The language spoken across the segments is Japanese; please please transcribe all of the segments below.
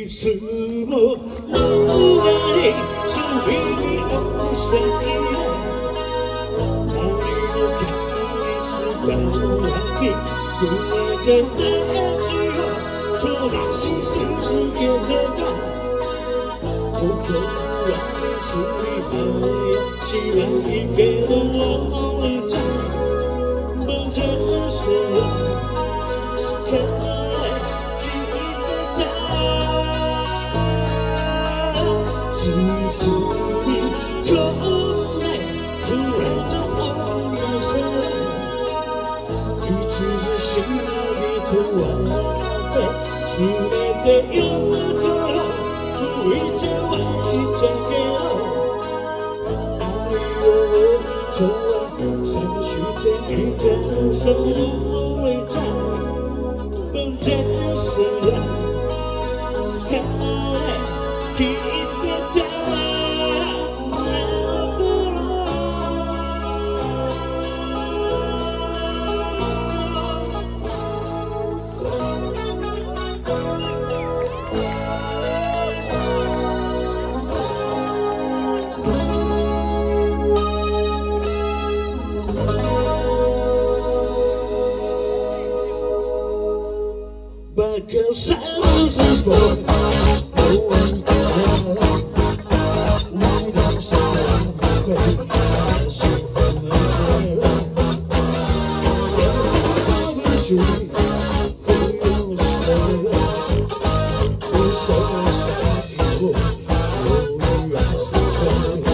いつも脳裏にすり残され何もかにすがわき不安じゃない味を飛ばし続けてた心はすりないしないけど俺じゃもうじゃそれ好き包み込んでくれた女さ一時しのぎと笑って全て夜から吹いてはいたけど愛をとは探していたその歌もじゃそれ疲れ聞いてたBecause I was a boy, why don't you love me? I should have known. Every time I was you, for your story, it's gonna stay you. Oh, you asked me.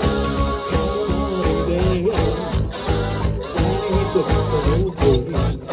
Thank you.